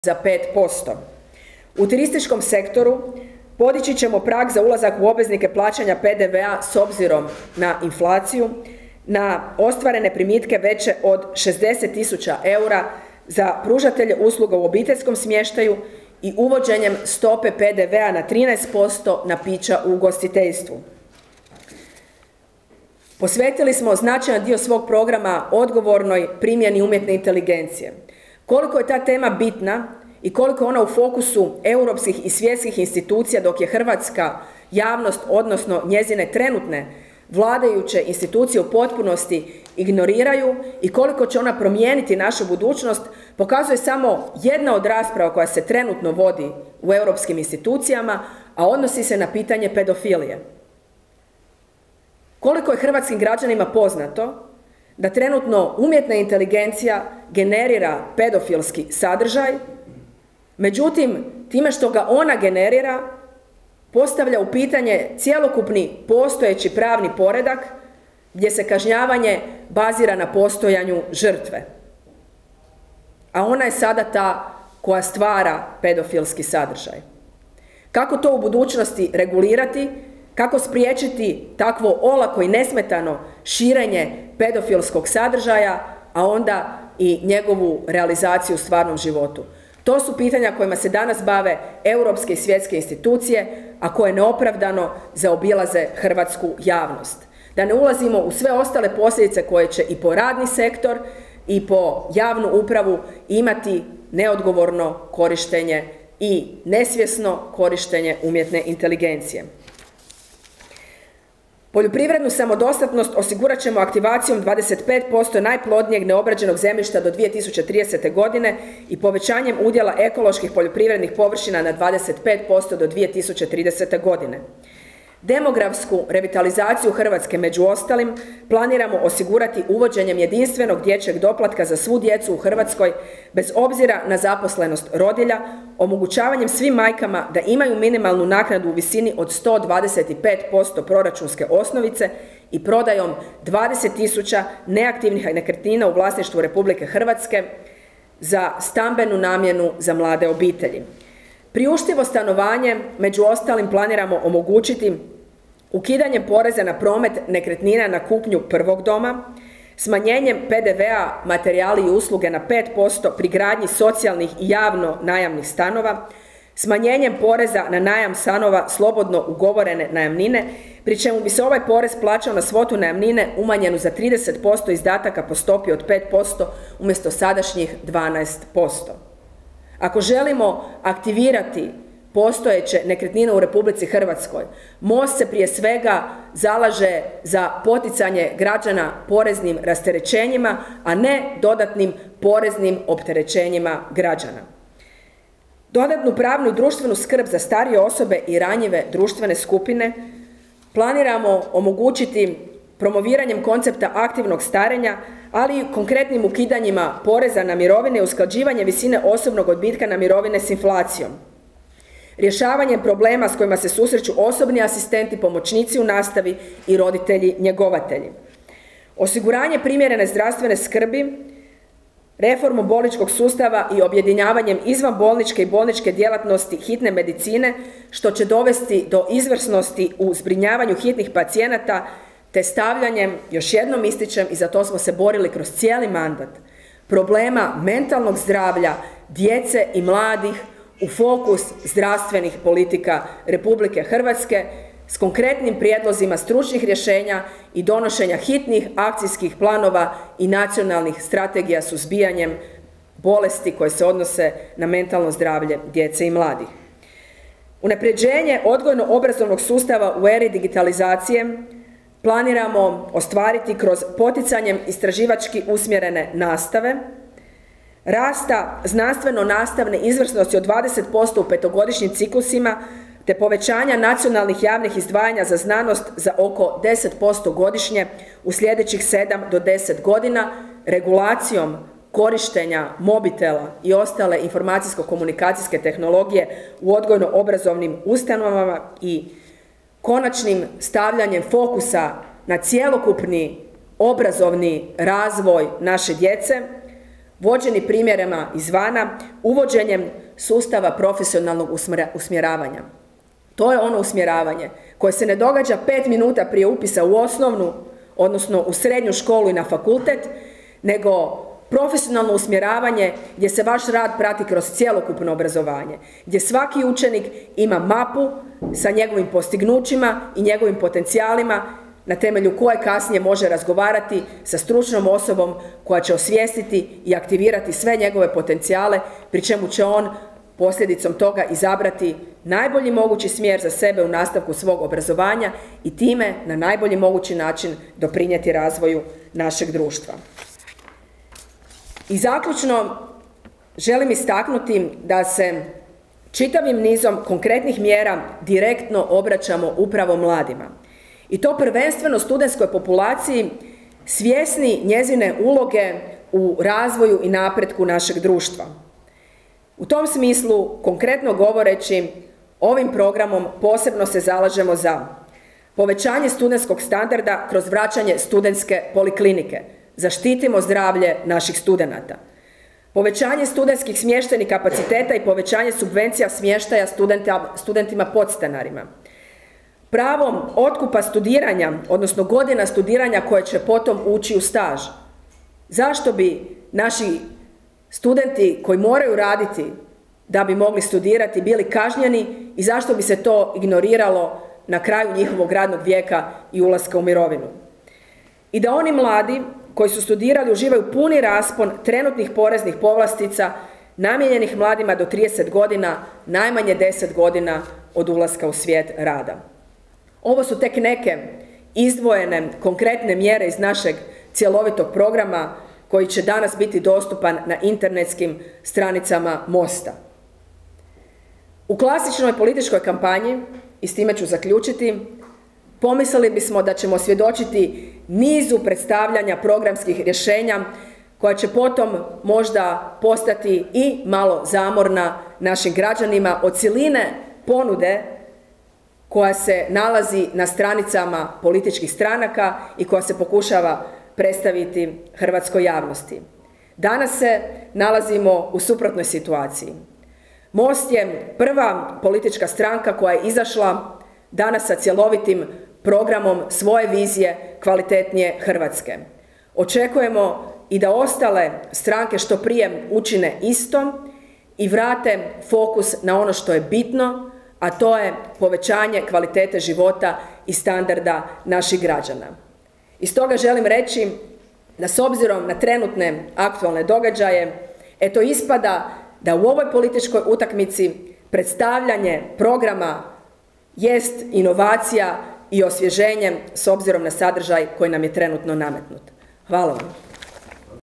za 5%. U turističkom sektoru podići ćemo prag za ulazak u obveznike plaćanja PDV-a s obzirom na inflaciju, na ostvarene primitke veće od 60.000 eura za pružatelje usluga u obiteljskom smještaju i uvođenjem stope PDV-a na 13% na pića u ugostiteljstvu. Posvetili smo značajan dio svog programa odgovornoj primjeni umjetne inteligencije. Koliko je ta tema bitna i koliko je ona u fokusu europskih i svjetskih institucija dok je hrvatska javnost, odnosno njezine trenutne vladajuće institucije u potpunosti ignoriraju i koliko će ona promijeniti našu budućnost, pokazuje samo jedna od rasprava koja se trenutno vodi u europskim institucijama, a odnosi se na pitanje pedofilije. Koliko je hrvatskim građanima poznato da trenutno umjetna inteligencija generira pedofilski sadržaj, međutim, time što ga ona generira, postavlja u pitanje cjelokupni postojeći pravni poredak gdje se kažnjavanje bazira na postojanju žrtve. A ona je sada ta koja stvara pedofilski sadržaj. Kako to u budućnosti regulirati? Kako spriječiti takvo olako i nesmetano širenje pedofilskog sadržaja, a onda i njegovu realizaciju u stvarnom životu? To su pitanja kojima se danas bave europske i svjetske institucije, a koje neopravdano zaobilaze hrvatsku javnost. Da ne ulazimo u sve ostale posljedice koje će i po radni sektor i po javnu upravu imati neodgovorno korištenje i nesvjesno korištenje umjetne inteligencije. Poljoprivrednu samodostatnost osigurat ćemo aktivacijom 25% najplodnijeg neobrađenog zemljišta do 2030. godine i povećanjem udjela ekoloških poljoprivrednih površina na 25% do 2030. godine. Demografsku revitalizaciju Hrvatske, među ostalim, planiramo osigurati uvođenjem jedinstvenog dječjeg doplatka za svu djecu u Hrvatskoj bez obzira na zaposlenost rodilja, omogućavanjem svim majkama da imaju minimalnu naknadu u visini od 125% proračunske osnovice i prodajom 20.000 neaktivnih nekretnina u vlasništvu Republike Hrvatske za stambenu namjenu za mlade obitelji. Priuštivo stanovanje, među ostalim, planiramo omogućiti ukidanjem poreza na promet nekretnina na kupnju prvog doma, smanjenjem PDV-a materijali i usluge na 5% pri gradnji socijalnih i javno najamnih stanova, smanjenjem poreza na najam stanova slobodno ugovorene najamnine, pri čemu bi se ovaj porez plaćao na svotu najamnine umanjenu za 30% izdataka po stopi od 5% umjesto sadašnjih 12%. Ako želimo aktivirati postojeće nekretnine u Republici Hrvatskoj, MOST se prije svega zalaže za poticanje građana poreznim rasterećenjima, a ne dodatnim poreznim opterećenjima građana. Dodatnu pravnu i društvenu skrb za starije osobe i ranjive društvene skupine planiramo omogućiti promoviranjem koncepta aktivnog starenja, ali i konkretnim ukidanjima poreza na mirovine i usklađivanje visine osobnog odbitka na mirovine s inflacijom. Rješavanjem problema s kojima se susreću osobni asistenti, pomoćnici u nastavi i roditelji njegovatelji. Osiguranje primjerene zdravstvene skrbi, reformu bolničkog sustava i objedinjavanjem izvanbolničke i bolničke djelatnosti hitne medicine, što će dovesti do izvrsnosti u zbrinjavanju hitnih pacijenata, te stavljanjem, još jednom ističem, i za to smo se borili kroz cijeli mandat, problema mentalnog zdravlja djece i mladih u fokus zdravstvenih politika Republike Hrvatske s konkretnim prijedlozima stručnih rješenja i donošenja hitnih akcijskih planova i nacionalnih strategija suzbijanjem bolesti koje se odnose na mentalno zdravlje djece i mladih. Unapređenje odgojno-obrazovnog sustava u eri digitalizacije planiramo ostvariti kroz poticanjem istraživački usmjerene nastave, rasta znanstveno-nastavne izvrsnosti od 20% u petogodišnjim ciklusima, te povećanja nacionalnih javnih izdvajanja za znanost za oko 10% godišnje u sljedećih 7 do 10 godina, regulacijom korištenja mobitela i ostale informacijsko-komunikacijske tehnologije u odgojno-obrazovnim ustanovama i konačnim stavljanjem fokusa na cjelokupni obrazovni razvoj naše djece, vođeni primjerima izvana, uvođenjem sustava profesionalnog usmjeravanja. To je ono usmjeravanje koje se ne događa 5 minuta prije upisa u osnovnu, odnosno u srednju školu i na fakultet, nego profesionalno usmjeravanje gdje se vaš rad prati kroz cjelokupno obrazovanje, gdje svaki učenik ima mapu sa njegovim postignućima i njegovim potencijalima na temelju koje kasnije može razgovarati sa stručnom osobom koja će osvijestiti i aktivirati sve njegove potencijale, pri čemu će on posljedicom toga izabrati najbolji mogući smjer za sebe u nastavku svog obrazovanja i time na najbolji mogući način doprinijeti razvoju našeg društva. I zaključno želim istaknuti da se čitavim nizom konkretnih mjera direktno obraćamo upravo mladima. I to prvenstveno studentskoj populaciji svjesni njezine uloge u razvoju i napretku našeg društva. U tom smislu, konkretno govoreći, ovim programom posebno se zalažemo za povećanje studentskog standarda kroz vraćanje studentske poliklinike. Zaštitimo zdravlje naših studenata. Povećanje studentskih smještajnih kapaciteta i povećanje subvencija smještaja studentima podstanarima. Pravom otkupa studiranja, odnosno godina studiranja koje će potom ući u staž. Zašto bi naši studenti koji moraju raditi da bi mogli studirati bili kažnjeni i zašto bi se to ignoriralo na kraju njihovog radnog vijeka i ulaska u mirovinu? I da oni mladi koji su studirali uživaju puni raspon trenutnih poreznih povlastica namijenjenih mladima do 30 godina, najmanje 10 godina od ulaska u svijet rada. Ovo su tek neke izdvojene konkretne mjere iz našeg cjelovitog programa koji će danas biti dostupan na internetskim stranicama Mosta. U klasičnoj političkoj kampanji, i s time ću zaključiti, pomislili bismo da ćemo svjedočiti nizu predstavljanja programskih rješenja koja će potom možda postati i malo zamorna našim građanima od siline ponude koja se nalazi na stranicama političkih stranaka i koja se pokušava predstaviti hrvatskoj javnosti. Danas se nalazimo u suprotnoj situaciji. Most je prva politička stranka koja je izašla danas sa cjelovitim programom svoje vizije kvalitetnije Hrvatske. Očekujemo i da ostale stranke što prije učine isto i vrate fokus na ono što je bitno, a to je povećanje kvalitete života i standarda naših građana. I stoga želim reći da s obzirom na trenutne aktualne događaje, eto ispada da u ovoj političkoj utakmici predstavljanje programa jest inovacija i osvježenje s obzirom na sadržaj koji nam je trenutno nametnut. Hvala vam.